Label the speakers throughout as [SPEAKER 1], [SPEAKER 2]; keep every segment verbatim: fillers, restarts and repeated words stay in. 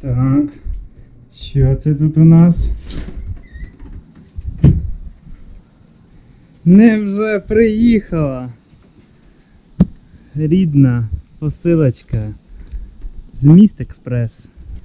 [SPEAKER 1] Так, що це тут у нас? Невже приїхала рідна посилочка з Міст Експрес.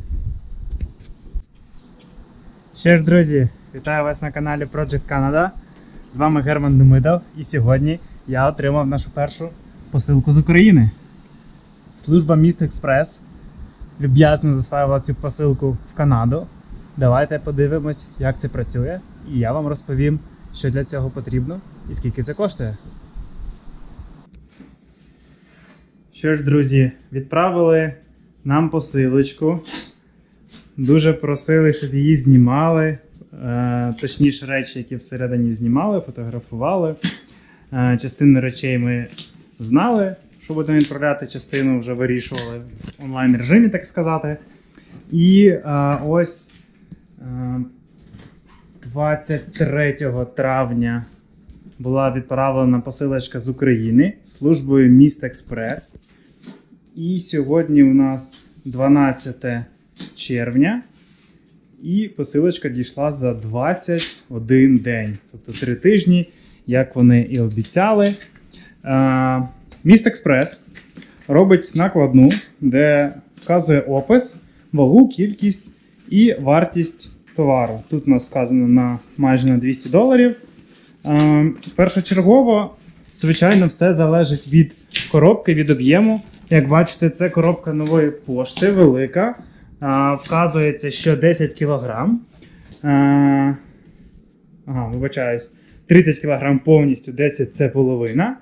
[SPEAKER 1] Що ж, друзі, вітаю вас на каналі Project Canada. З вами Герман Демидов, і сьогодні я отримав нашу першу посилку з України. Служба Міст Експрес люб'язно доставила цю посилку в Канаду. Давайте подивимось, як це працює, і я вам розповім, що для цього потрібно і скільки це коштує. Що ж, друзі, відправили нам посилочку. Дуже просили, щоб її знімали. Е, точніше, речі, які всередині знімали, фотографували. Е, частину речей ми знали, що будемо відправляти, частину вже вирішували в онлайн режимі, так сказати. І е, ось е, двадцять третього травня була відправлена посилочка з України службою Міст Експрес. І сьогодні у нас дванадцяте червня. І посилочка дійшла за двадцять один день. Тобто три тижні, як вони і обіцяли. Міст Експрес робить накладну, де вказує опис, вагу, кількість і вартість товару. Тут у нас сказано на майже на двісті доларів. Першочергово, звичайно, все залежить від коробки, від об'єму. Як бачите, це коробка нової пошти, велика. А, вказується, що десять кілограм. А, ага, вибачаюсь, тридцять кілограм повністю, десять це половина.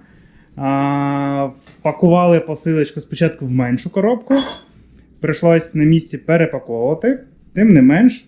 [SPEAKER 1] А, пакували посилочку спочатку в меншу коробку. Прийшлось на місці перепаковувати. Тим не менш,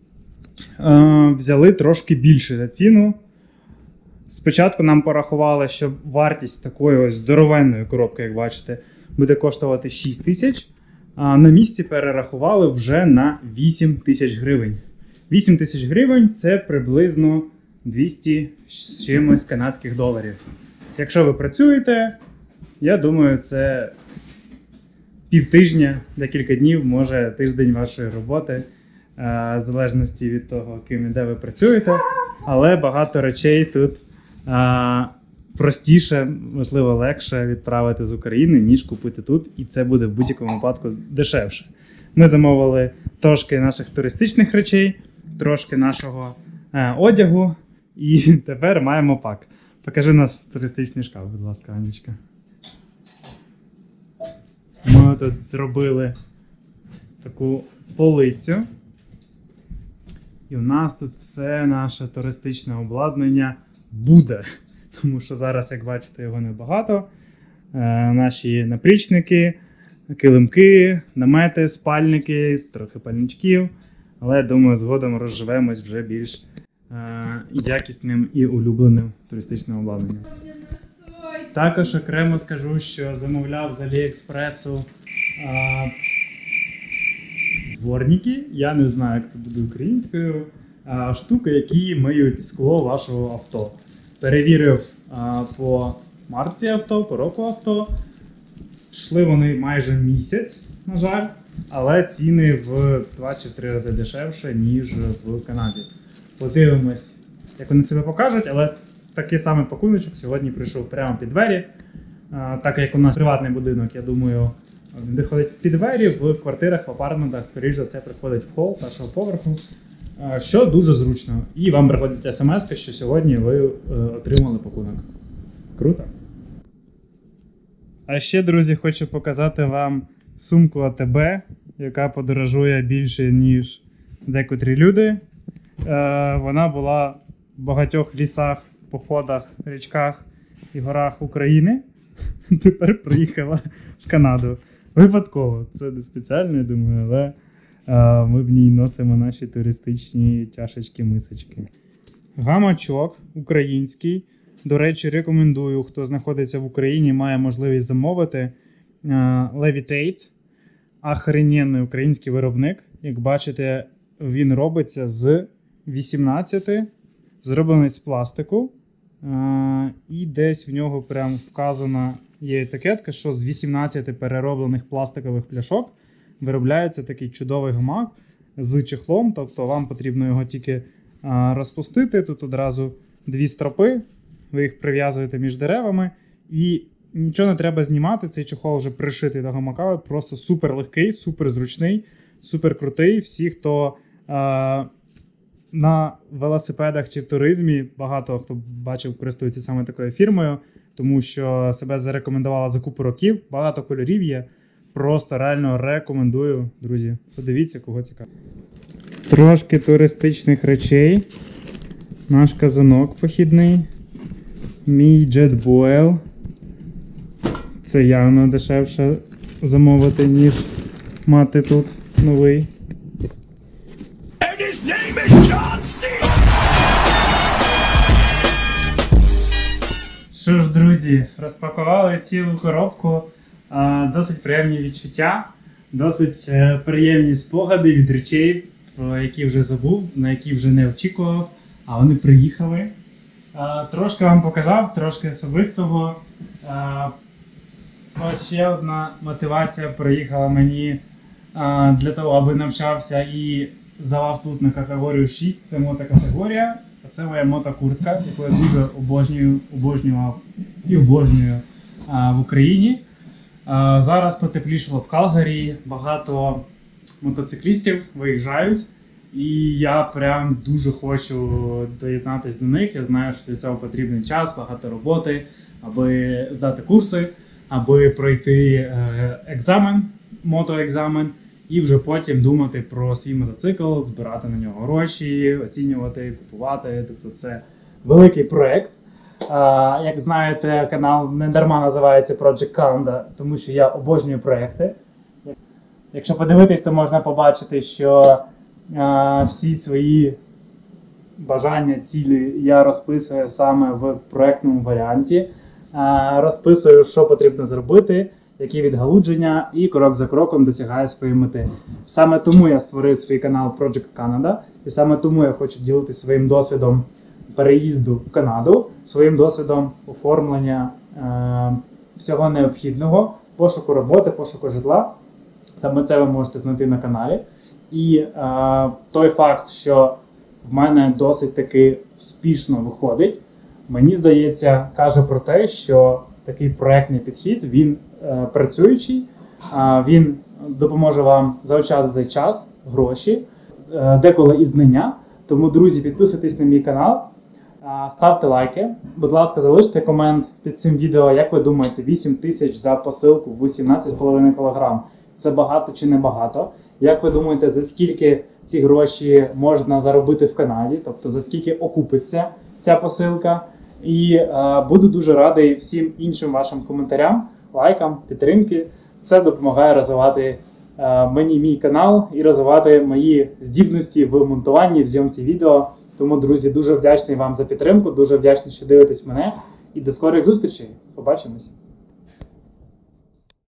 [SPEAKER 1] а, взяли трошки більше за ціну. Спочатку нам порахували, що вартість такої ось здоровенної коробки, як бачите, буде коштувати шість тисяч. А на місці перерахували вже на вісім тисяч гривень. вісім тисяч гривень – це приблизно двісті з чимось канадських доларів. Якщо ви працюєте, я думаю, це півтижня, декілька днів, може тиждень вашої роботи, в залежності від того, ким і де ви працюєте. Але багато речей тут а, простіше, можливо, легше відправити з України, ніж купити тут. І це буде в будь-якому випадку дешевше. Ми замовили трошки наших туристичних речей, трошки нашого е, одягу. І тепер маємо пак. Покажи нас туристичний шкаф, будь ласка, Анечка. Ми тут зробили таку полицю. І у нас тут все наше туристичне обладнання буде. Тому що зараз, як бачите, його небагато. Е, наші наплічники, килимки, намети, спальники, трохи пальничків. Але, думаю, згодом розживемось вже більш е, якісним і улюбленим туристичним обладнанням. Також окремо скажу, що замовляв з Аліекспресу е, дворники. Я не знаю, як це буде українською. Е, штуки, які миють скло вашого авто. Перевірив а, по марці авто, по року авто. Йшли вони майже місяць, на жаль, але ціни в два чи три рази дешевше, ніж в Канаді. Подивимось, як вони себе покажуть, але такий самий пакуночок сьогодні прийшов прямо під двері. А, так як у нас приватний будинок, я думаю, він приходить під двері, в квартирах, в апартментах, скоріш за все, приходить в хол першого поверху. Що дуже зручно. І вам приходить смс, що сьогодні ви е, отримали пакунок. Круто. А ще, друзі, хочу показати вам сумку АТБ, яка подорожує більше, ніж декотрі люди. Е, вона була в багатьох лісах, походах, річках і горах України. Тепер приїхала в Канаду. Випадково. Це не спеціально, я думаю, але ми в ній носимо наші туристичні чашечки-мисочки. Гамачок український. До речі, рекомендую, хто знаходиться в Україні, має можливість замовити. Levitate. Охрененний український виробник. Як бачите, він робиться з вісімнадцяти, зроблений з пластику. І десь в нього прям вказана є етикетка, що з вісімнадцяти перероблених пластикових пляшок виробляється такий чудовий гамак з чехлом, тобто вам потрібно його тільки а, розпустити. Тут одразу дві стропи, ви їх прив'язуєте між деревами і нічого не треба знімати, цей чехол вже пришитий до гамака, просто супер легкий, супер зручний, супер крутий. Всі, хто а, на велосипедах чи в туризмі, багато хто бачив, користується саме такою фірмою, тому що себе зарекомендувала за купу років, багато кольорів є. Просто реально рекомендую, друзі. Подивіться, кого цікаво. Трошки туристичних речей. Наш казанок похідний. Мій JetBoil. Це явно дешевше замовити, ніж мати тут новий. And his name is John C. Що ж, друзі, розпакували цілу коробку. Досить приємні відчуття, досить приємні спогади від речей, про які вже забув, на які вже не очікував, а вони приїхали. Трошки вам показав, трошки особистого. Ось ще одна мотивація приїхала мені для того, аби навчався і здавав тут на категорію шість. Це мотокатегорія, а це моя мотокуртка, яку я дуже обожнюю, обожнював і обожнюю в Україні. Зараз потеплішало в Калгарі, багато мотоциклістів виїжджають, і я прям дуже хочу доєднатися до них. Я знаю, що для цього потрібен час, багато роботи, аби здати курси, аби пройти екзамен, мотоекзамен, і вже потім думати про свій мотоцикл, збирати на нього гроші, оцінювати, купувати. Тобто це великий проєкт. Uh, як знаєте, канал не дарма називається Project Canada, тому що я обожнюю проекти. Якщо подивитись, то можна побачити, що uh, всі свої бажання, цілі я розписую саме в проектному варіанті. Uh, розписую, що потрібно зробити, які відгалудження, і крок за кроком досягаю своєї мети. Саме тому я створив свій канал Project Canada, і саме тому я хочу ділитися своїм досвідом переїзду в Канаду, своїм досвідом оформлення е, всього необхідного, пошуку роботи, пошуку житла. Саме це ви можете знайти на каналі. І е, той факт, що в мене досить таки успішно виходить, мені здається, каже про те, що такий проектний підхід, він е, працюючий, е, він допоможе вам заощадити час, гроші, е, деколи і знання. Тому, друзі, підписуйтесь на мій канал, ставте лайки, будь ласка, залиште комент під цим відео, як ви думаєте, вісім тисяч за посилку в вісімнадцять цілих п'ять десятих кілограм – це багато чи не багато? Як ви думаєте, за скільки ці гроші можна заробити в Канаді, тобто за скільки окупиться ця посилка? І е, буду дуже радий всім іншим вашим коментарям, лайкам, підтримки. Це допомагає розвивати е, мені мій канал і розвивати мої здібності в монтуванні, в зйомці відео. Тому, друзі, дуже вдячний вам за підтримку, дуже вдячний, що дивитесь мене. І до скорих зустрічей. Побачимось!